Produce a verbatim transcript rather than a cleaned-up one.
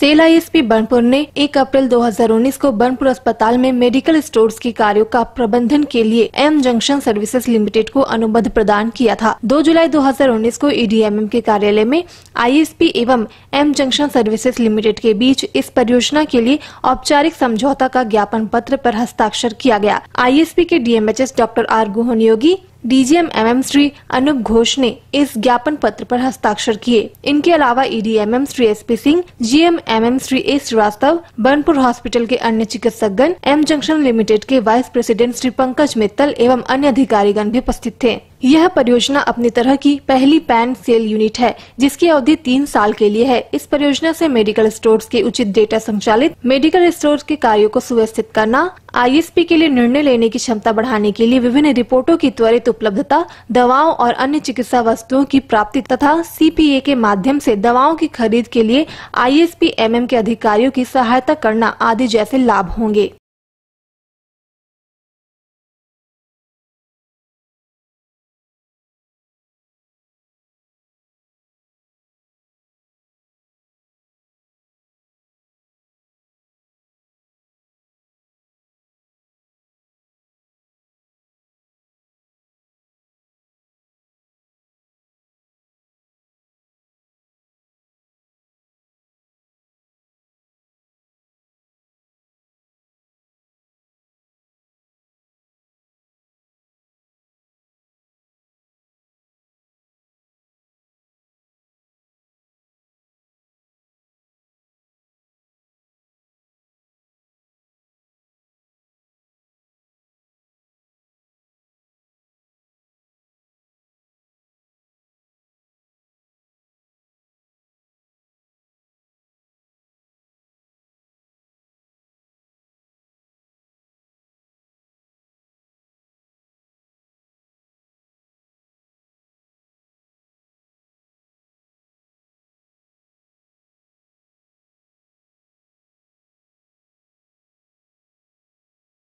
Cell ISP Burnpur ने एक अप्रैल दो हज़ार उन्नीस को बर्नपुर अस्पताल में मेडिकल स्टोर्स के कार्यों का प्रबंधन के लिए एम जंक्शन सर्विसेज लिमिटेड को अनुबंध प्रदान किया था। दो जुलाई दो हज़ार उन्नीस को ईडीएमएम के कार्यालय में आईएसपी एवं एम जंक्शन सर्विसेज लिमिटेड के बीच इस परियोजना के लिए औपचारिक समझौता का ज्ञापन पत्र पर हस्ताक्षर किया गया। आईएसपी के DMHS doctor R Guhan Yogi, DGM MM Shri Anup Ghosh ने इस ज्ञापन पत्र पर हस्ताक्षर किए। इनके अलावा EDMM Shri SP Singh, GM MM Shri A Srivastava, Burnpur hospital के अन्य चिकित्सकगण, एम जंक्शन लिमिटेड के वाइस प्रेसिडेंट श्री पंकज मित्तल एवं अन्य अधिकारीगण भी उपस्थित थे। यह परियोजना अपनी तरह की पहली पैन सेल यूनिट है, जिसकी अवधि तीन साल के लिए है। इस परियोजना से मेडिकल स्टोर्स के उचित डेटा संचालित, मेडिकल स्टोर्स के कार्यों को सुव्यवस्थित करना, आईएसपी के लिए निर्णय लेने की क्षमता बढ़ाने के लिए विभिन्न रिपोर्टों की त्वरित उपलब्धता, दवाओं और अन्य चिकित्सा वस्तुओं की प्राप्ति तथा सीपीए के माध्यम से दवाओं की खरीद के लिए आईएसपी एमएम के अधिकारियों की सहायता करना आदि जैसे लाभ होंगे।